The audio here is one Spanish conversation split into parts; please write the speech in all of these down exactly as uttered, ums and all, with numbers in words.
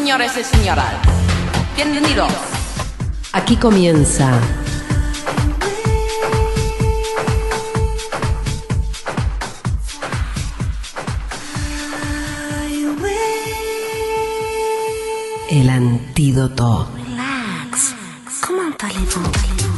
señores y señoras, bienvenidos. Aquí comienza El Antídoto. Relax. Comment allez-vous?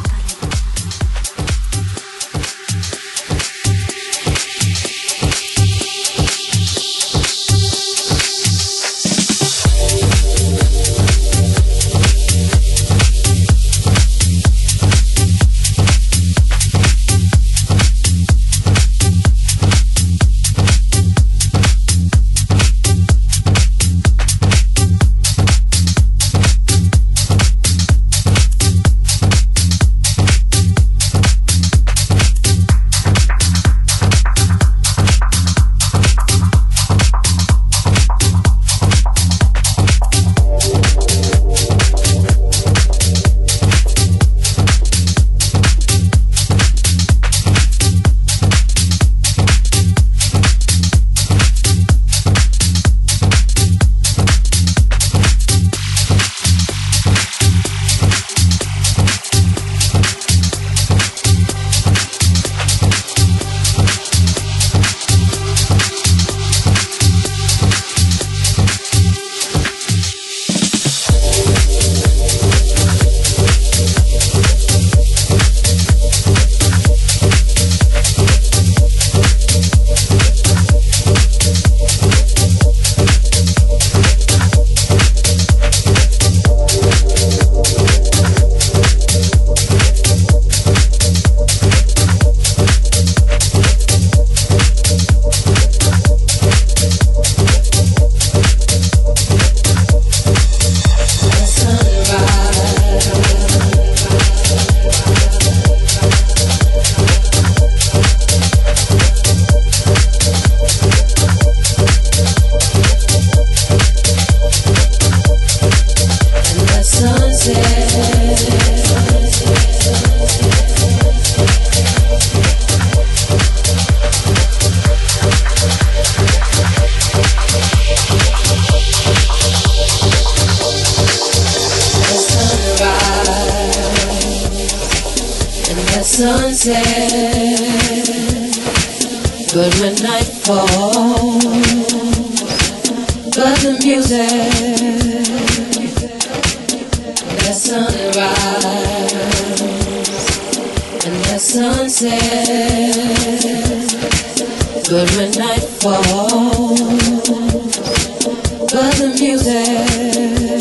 But when night falls, but the music, that sunrise and that sunset. But when night falls, but the music,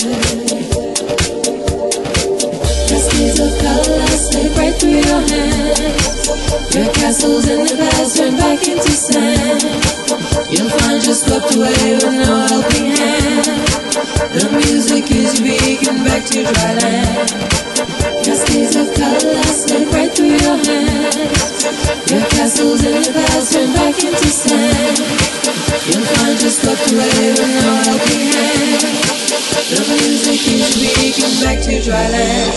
cascades of color slip right through your hands. Your castles in the past turn back into sand. You'll find you're swept away with no helping hand. The music is beacon back to dry land. Cascades of color slip right through your hands. Your castles in the past turn back into sand. You'll find you're swept away with no helping hand. The music is beacon back to dry land.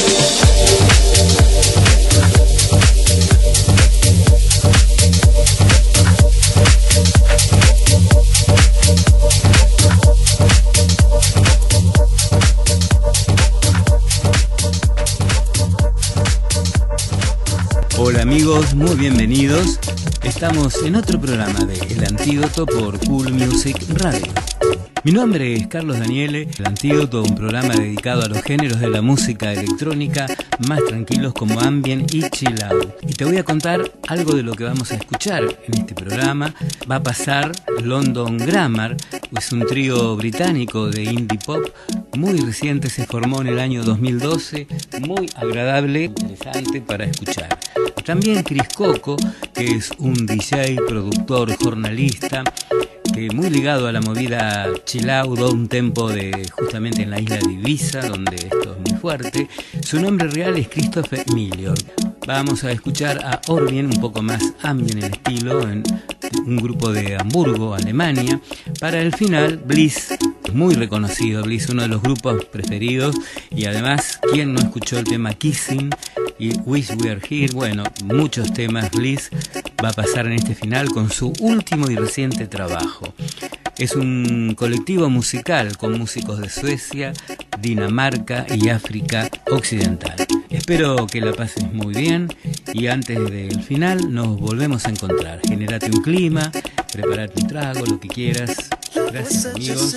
Hola amigos, muy bienvenidos. Estamos en otro programa de El Antídoto por Cool Music Radio. Mi nombre es Carlos Daniele. El Antídoto, un programa dedicado a los géneros de la música electrónica más tranquilos como ambient y chill out. Y te voy a contar algo de lo que vamos a escuchar en este programa. Va a pasar London Grammar, es un trío británico de indie pop muy reciente, se formó en el año dos mil doce, muy agradable, interesante para escuchar. También Chris Coco, que es un D J, productor, jornalista, que muy ligado a la movida chill out, un tempo de justamente en la isla de Ibiza, donde esto es muy fuerte. Su nombre real es Christopher Millior. Vamos a escuchar a Orbien, un poco más ambient en estilo, en un grupo de Hamburgo, Alemania. Para el final, Bliss, muy reconocido, Bliss, uno de los grupos preferidos, y además, ¿quién no escuchó el tema Kissing y Wish We Were Here? Bueno, muchos temas. Bliss va a pasar en este final con su último y reciente trabajo. Es un colectivo musical con músicos de Suecia, Dinamarca y África Occidental. Espero que la pases muy bien y antes del final nos volvemos a encontrar. Generate un clima, prepárate un trago, lo que quieras. Gracias, amigos.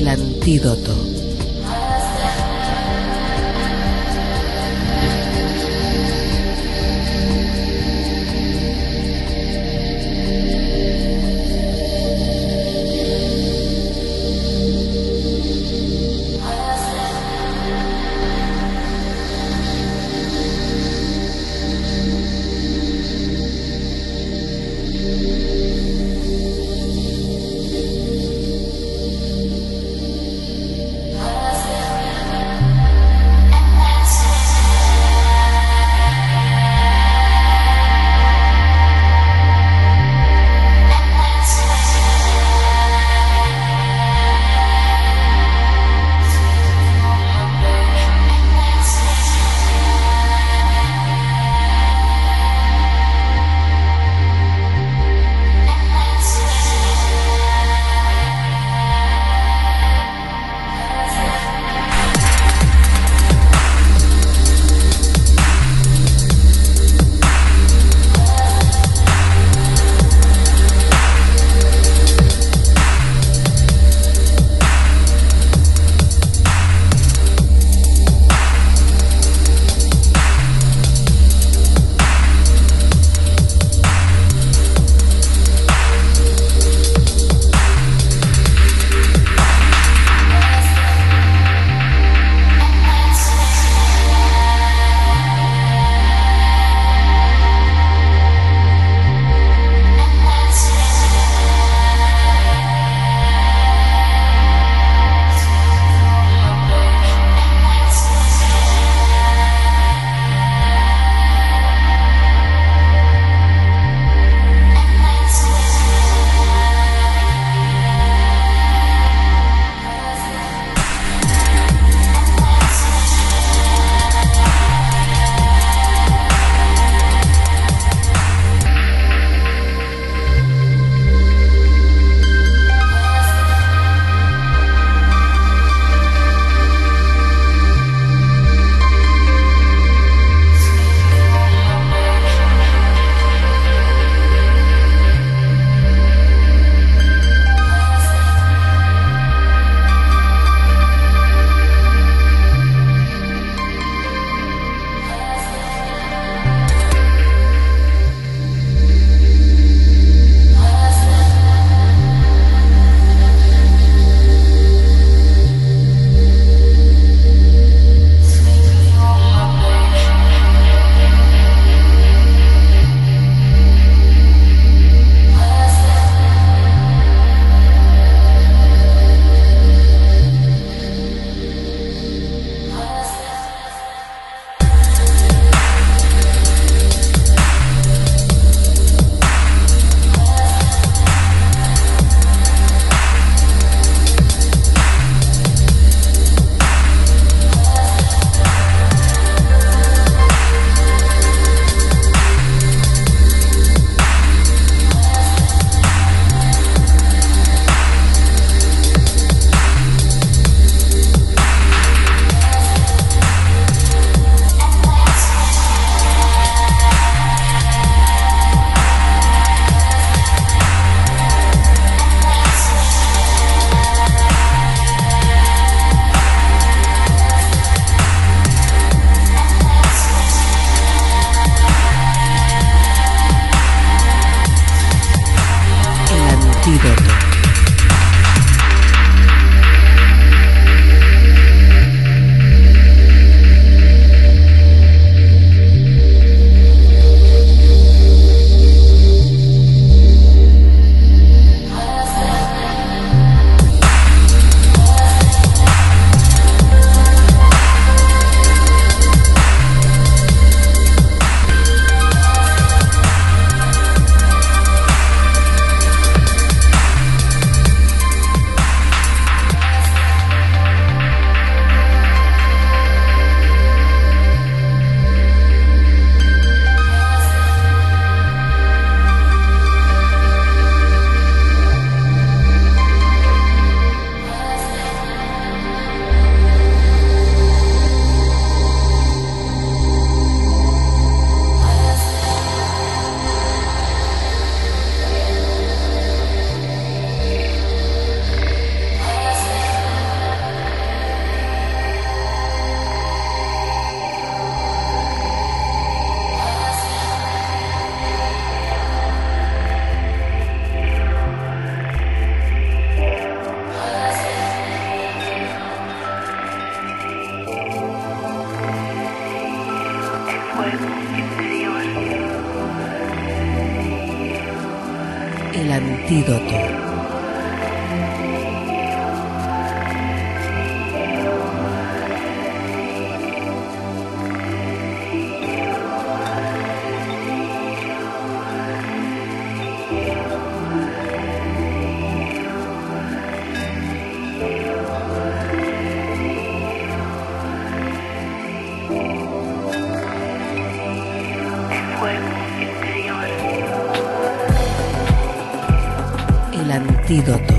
El antídoto. antídoto. El antídoto. El antídoto.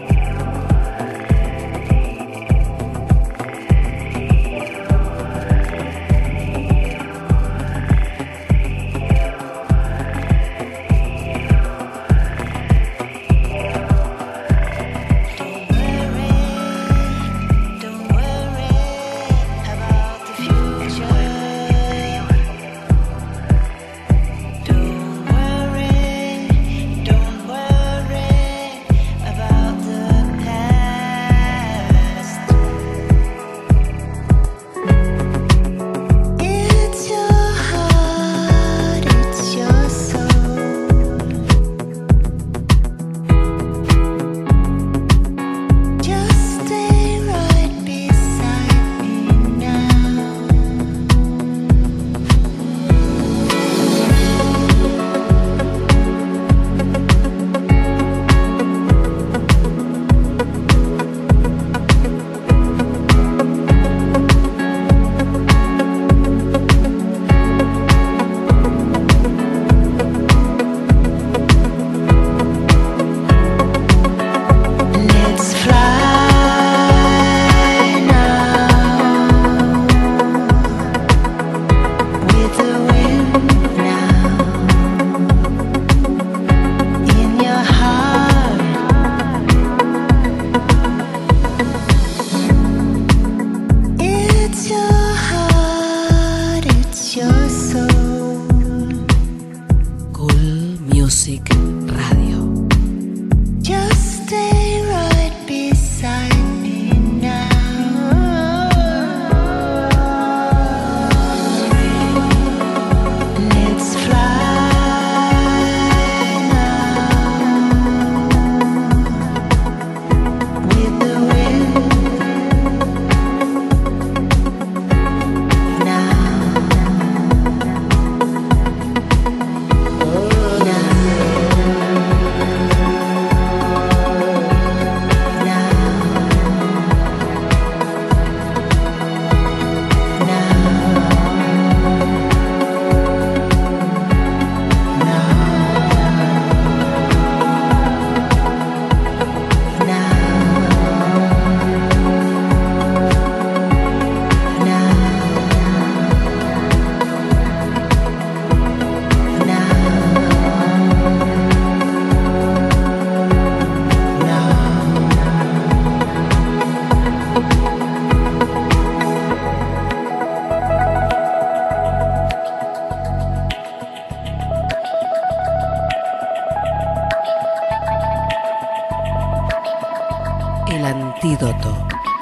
El antídoto.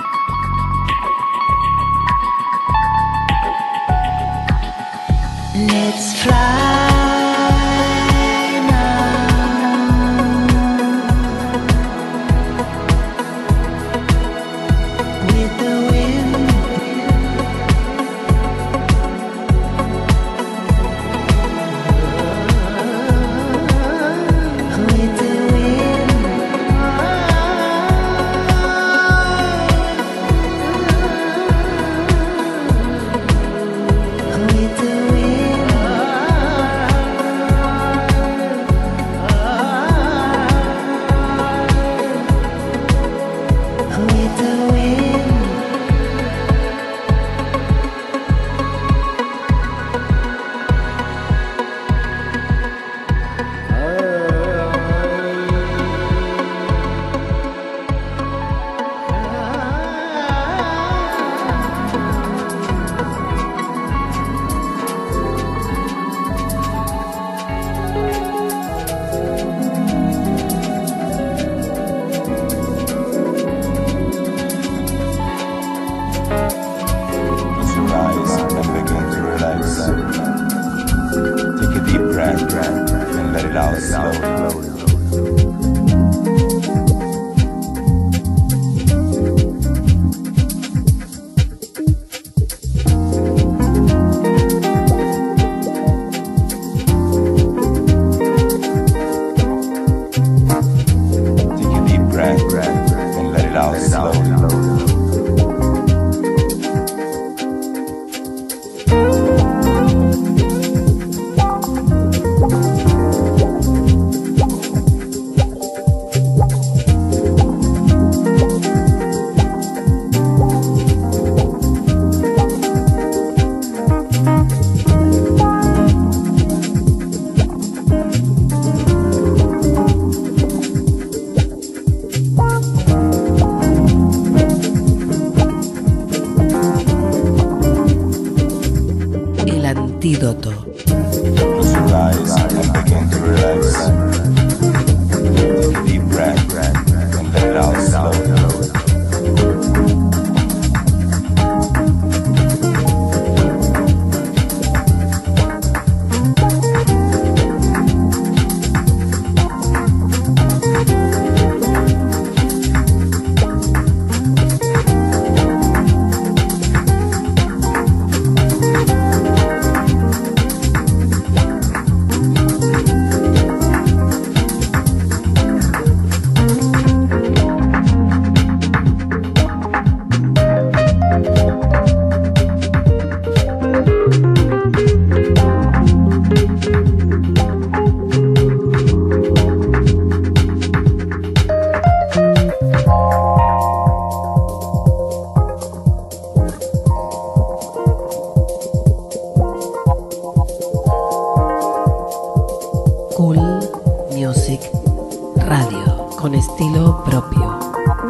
Let's fly. Take a deep breath and let it out slowly. Music Radio, con estilo propio.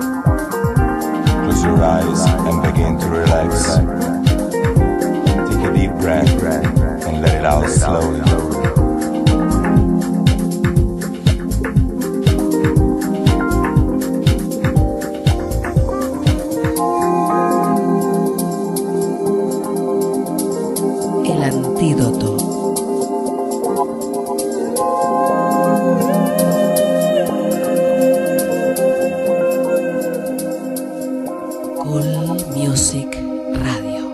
Close your eyes and begin to relax. Take a deep breath and let it out slowly. El antídoto. Cool Music Radio.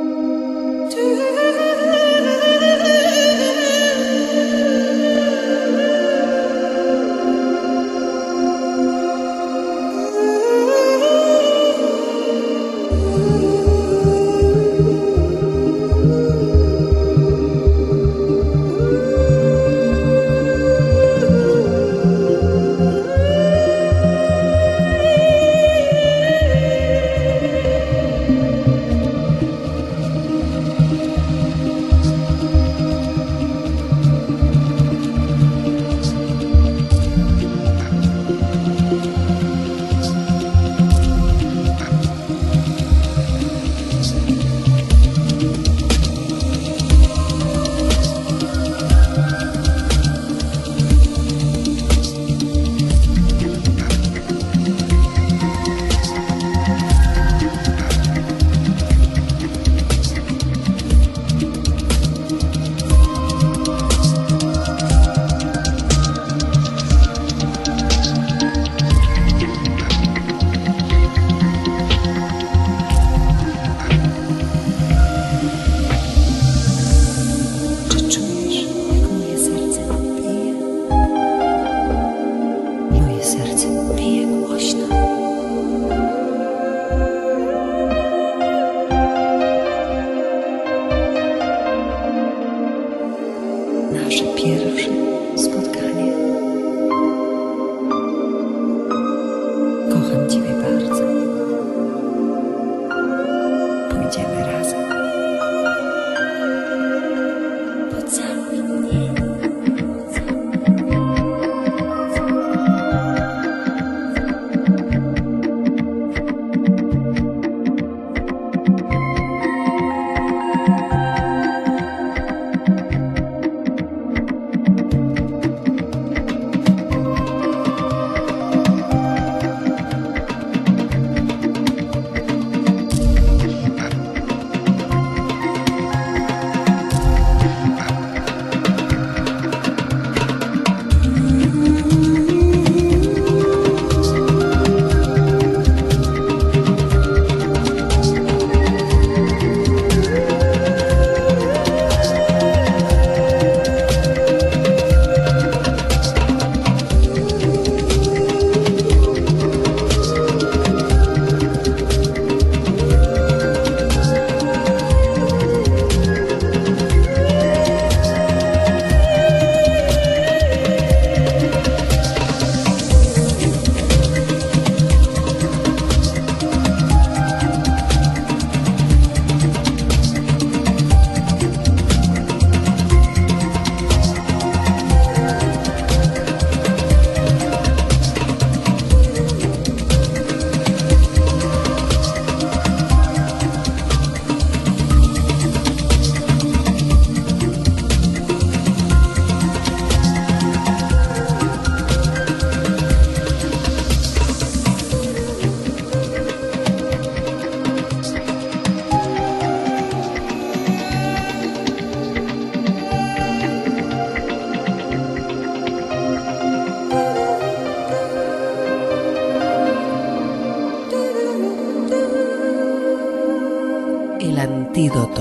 El antídoto.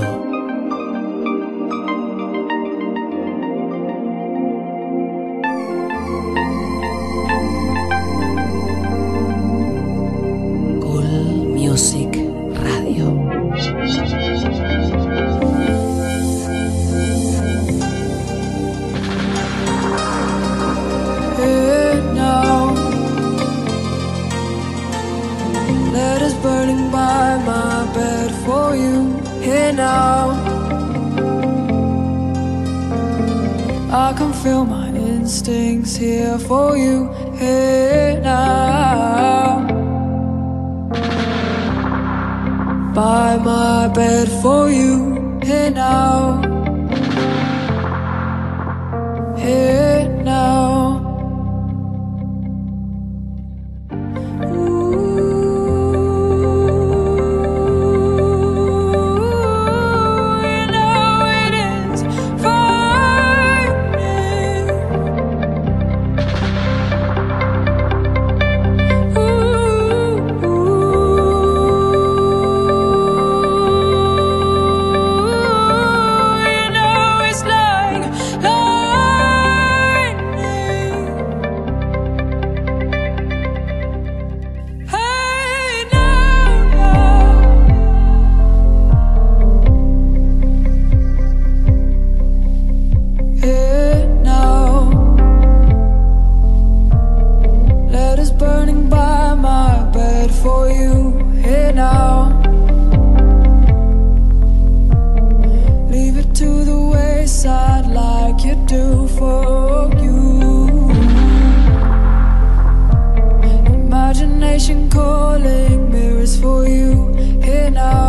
Cool Music Radio. Here now, letters burning by my bed for you. Here now, I can feel my inside. instincts here for you. Hey now, by my bed for you. Hey now, hey now. Calling mirrors for you here now.